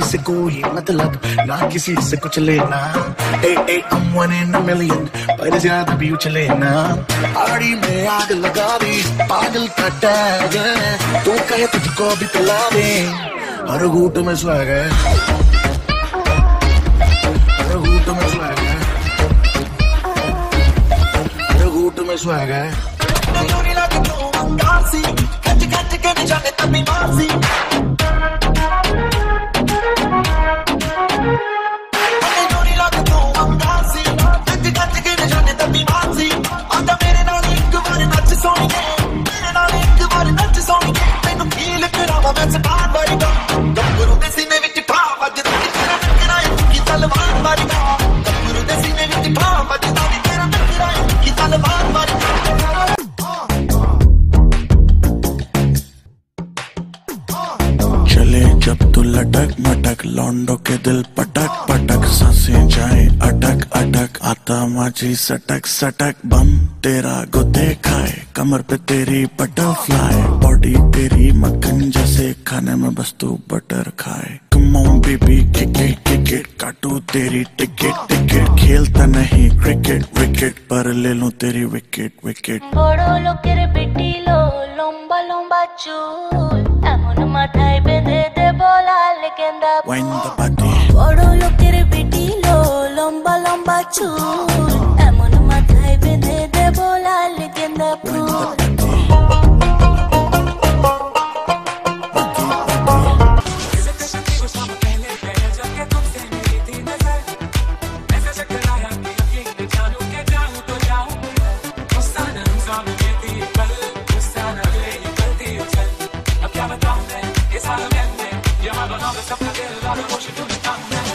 से कोई मतलब, ना किसी से कुछ लेना। I'm one in a million, पर ज्यादा भी उछले ना। आड़ी में आग लगा दी, पागल का टैग है, तो कहे तुझको भी पिला दे। हर घूंट में स्वैग है, हर घूंट में स्वैग है, हर घूंट में स्वैग है। चले जब तू लटक मटक, लौंडो के दिल पटक पटक, सांसें जाए अटक अटक, आता माझी सटक सटक। बम तेरा गुदे खाए, कमर पे तेरी बटरफ्लाई, बॉडी तेरी मक्खन जैसे, खाने में बस तू बटर खाए। Come on baby kick it, काटू तेरी टिकट टिकट, खेलता नहीं क्रिकेट विकेट, पर ले लूं तेरी विकेट विकेट। बड़ो लोकेर बेटी लो, लंबा लंबा चूल, एमन माথায় বেঁধে দেব লাল গেন্দা ফুল। বড় লোকের বেটি লো, লম্বা লম্বা চুল, এমন মাথায় বেঁধে দেব লাল গেন্দা ফুল। Io vado a 9, sapete, la voce di un